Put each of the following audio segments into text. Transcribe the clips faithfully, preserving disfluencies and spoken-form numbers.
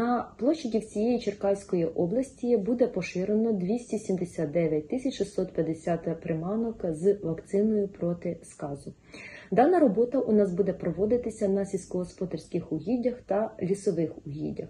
на площаді всієї Черкаської області буде поширено двісті сімдесят дев'ять тисяч шістсот п'ятдесят приманок з вакциною проти сказу. Дана робота у нас буде проводитися на сільськогосподарських угіддях та лісових угіддях.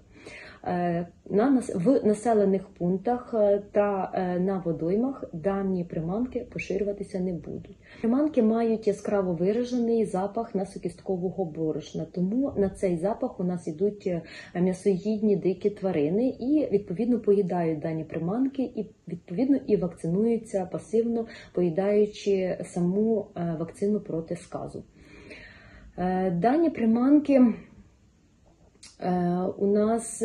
В населених пунктах та на водоймах дані приманки поширюватися не будуть. Приманки мають яскраво виражений запах насокісткового борошна, тому на цей запах у нас йдуть м'ясоїдні дикі тварини і відповідно поїдають дані приманки і відповідно і вакцинуються пасивно, поїдаючи саму вакцину проти сказу. Дані приманки у нас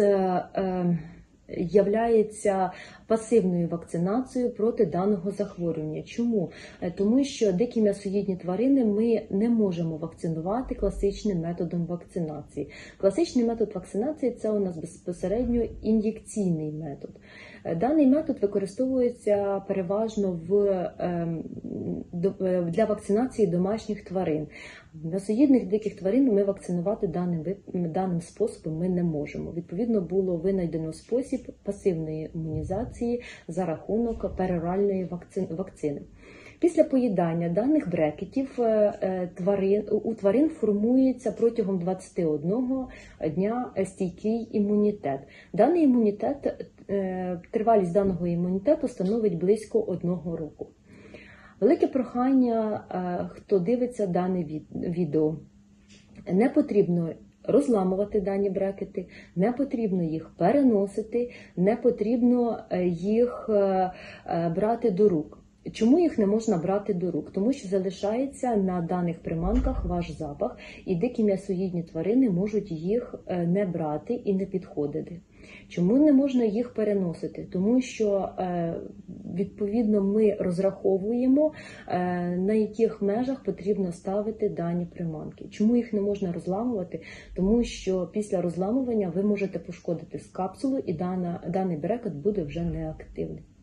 являється пасивною вакцинацією проти даного захворювання. Чому? Тому що дикі м'ясоїдні тварини ми не можемо вакцинувати класичним методом вакцинації. Класичний метод вакцинації – це у нас безпосередньо ін'єкційний метод. Даний метод використовується переважно в, для вакцинації домашніх тварин. М'ясоїдних диких тварин ми вакцинувати даним, даним способом ми не можемо. Відповідно, було винайдено спосіб пасивної імунізації за рахунок пероральної вакцини. Після поїдання даних брекетів тварин, у тварин формується протягом двадцяти одного дня стійкий імунітет. Даний імунітет, тривалість даного імунітету становить близько одного року. Велике прохання, хто дивиться дане відео, не потрібно розламувати дані брекети, не потрібно їх переносити, не потрібно їх брати до рук. Чому їх не можна брати до рук? Тому що залишається на даних приманках ваш запах, і дикі м'ясоїдні тварини можуть їх не брати і не підходити. Чому не можна їх переносити? Тому що, відповідно, ми розраховуємо, на яких межах потрібно ставити дані приманки. Чому їх не можна розламувати? Тому що після розламування ви можете пошкодити капсулу, і дана, даний брекет буде вже неактивний.